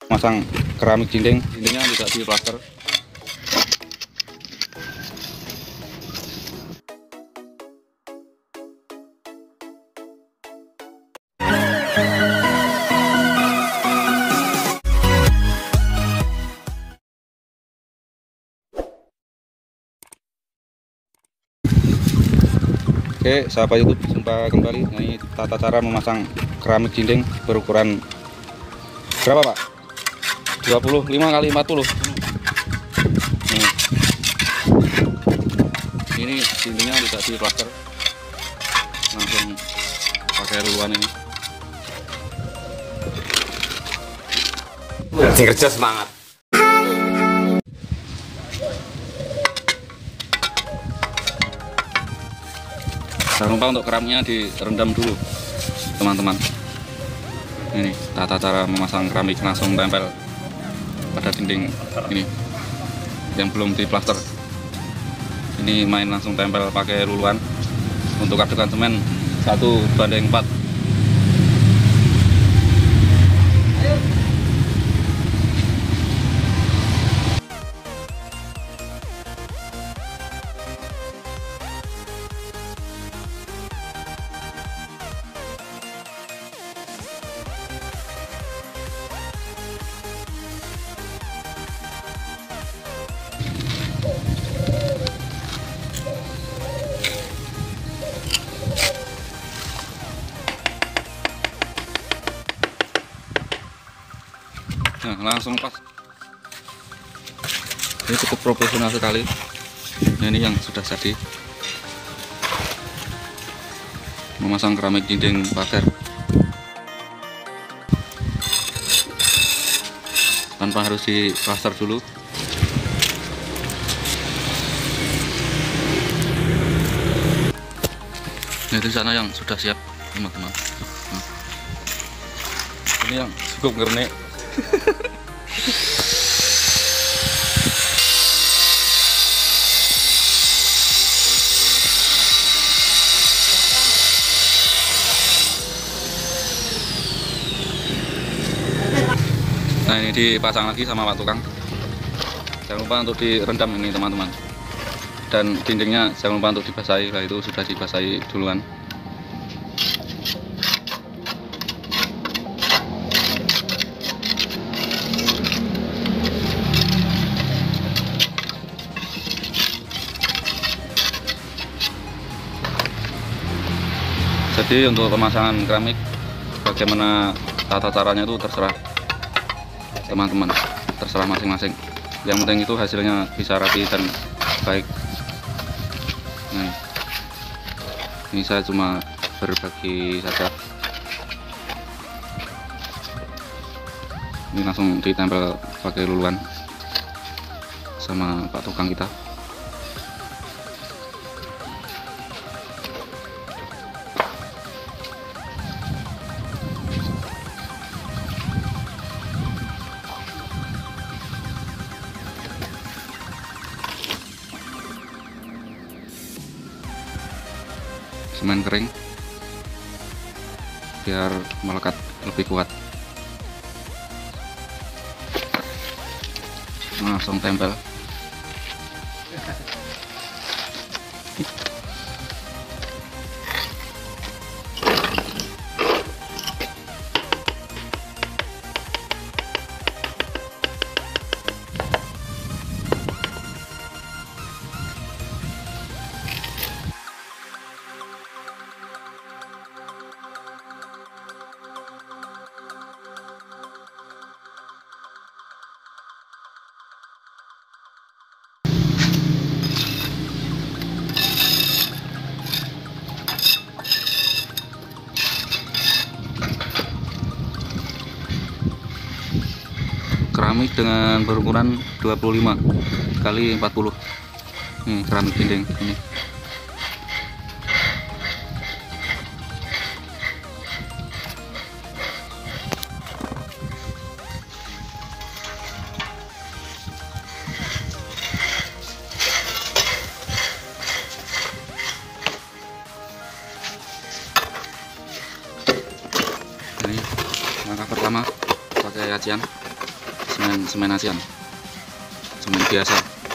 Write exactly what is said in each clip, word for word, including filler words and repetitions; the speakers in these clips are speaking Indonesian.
Masang keramik dinding, dindingnya tidak di plaster. Oke, sahabat YouTube, jumpa kembali. Nah, ini tata cara memasang keramik dinding berukuran berapa, Pak? dua puluh lima kali empat puluh. Nih. Ini dindingnya tidak di plaster, langsung pakai ruluan ini. Sing kerja semangat. Jangan lupa untuk keramiknya direndam dulu, teman-teman. Ini tata cara memasang keramik, langsung tempel pada dinding ini yang belum diplaster. Ini main langsung tempel pakai ruluan. Untuk adegan semen satu banding empat. Nah, langsung pas. Ini cukup profesional sekali. Nah, ini yang sudah jadi memasang keramik dinding pagar tanpa harus diplaster dulu. Nah, itu sana yang sudah siap, teman-teman. Nah, ini yang cukup ngernek. Nah, ini dipasang lagi sama Pak Tukang. Jangan lupa untuk direndam ini, teman-teman. Dan dindingnya jangan lupa untuk dibasahi. Nah, itu sudah dibasahi duluan. Jadi untuk pemasangan keramik, bagaimana tata caranya itu terserah teman-teman, terserah masing-masing. Yang penting itu hasilnya bisa rapi dan baik. Nah, ini saya cuma berbagi saja. Ini langsung ditempel pakai luluan sama Pak Tukang kita. Semen kering biar melekat lebih kuat. Langsung tempel. Keramik dengan berukuran dua puluh lima kali empat puluh. Ini keramik dinding ini. Ini langkah pertama pakai acian. semen semen ASEAN, semen biasa.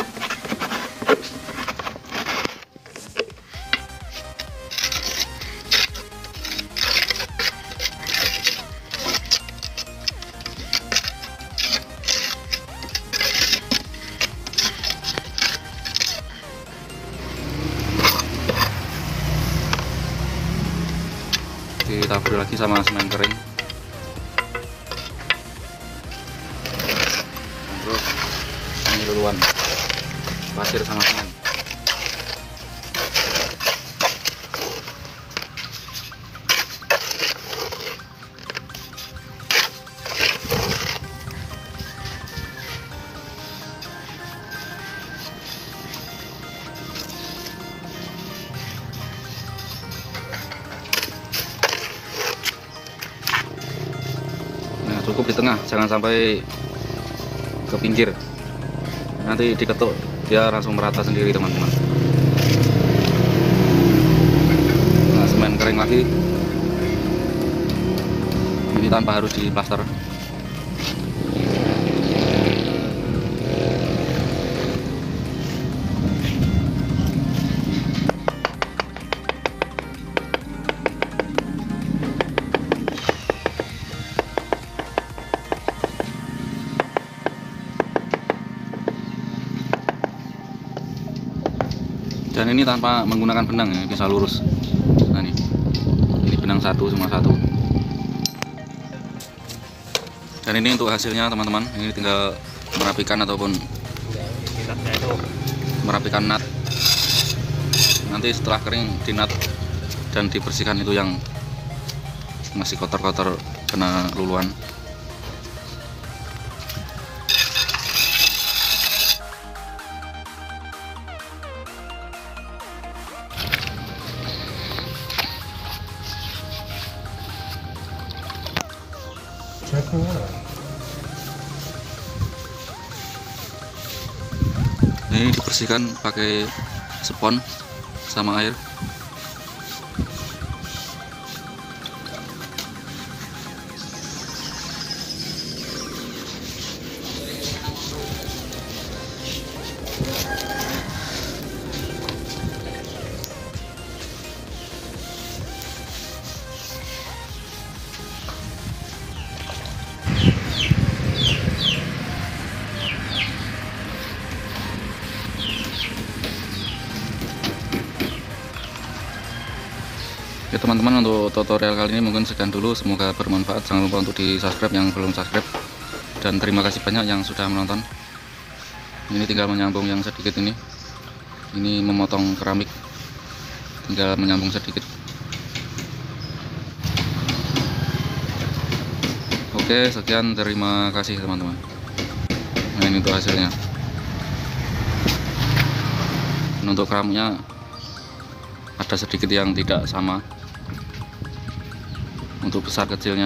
Ditaburi lagi sama semen kering, terus ini luluan pasir sama semen. Cukup di tengah, jangan sampai ke pinggir, nanti diketuk dia langsung merata sendiri teman-teman. Nah, semen kering lagi, ini tanpa harus diplaster. Dan ini tanpa menggunakan benang ya, bisa lurus. Nah ini, ini benang satu cuma satu. Dan ini untuk hasilnya teman-teman. Ini tinggal merapikan ataupun merapikan nut. Nanti setelah kering di nut dan dibersihkan itu yang masih kotor-kotor kena luluan. Ini dibersihkan pakai spons sama air. Ya teman-teman, untuk tutorial kali ini mungkin sekian dulu, semoga bermanfaat. Jangan lupa untuk di subscribe yang belum subscribe, dan terima kasih banyak yang sudah menonton. Ini tinggal menyambung yang sedikit ini ini memotong keramik, tinggal menyambung sedikit. Oke, sekian, terima kasih teman-teman. Nah ini untuk hasilnya. Dan untuk keramiknya ada sedikit yang tidak sama untuk besar kecilnya.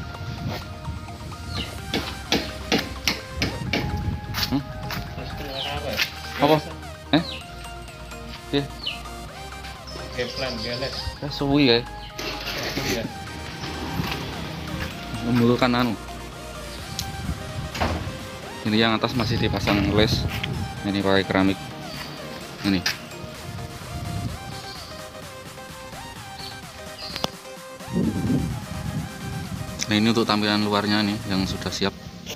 Hmm? Apa? Eh? Oke. Ya, suwi ya. Membutuhkan anu. Ini yang atas masih dipasang les. Ini pakai keramik. Ini. Nah ini untuk tampilan luarnya nih yang sudah siap.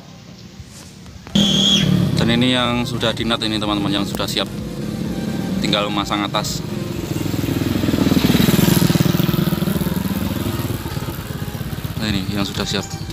Dan ini yang sudah di nut ini teman-teman, yang sudah siap, tinggal memasang atas. Nah ini yang sudah siap.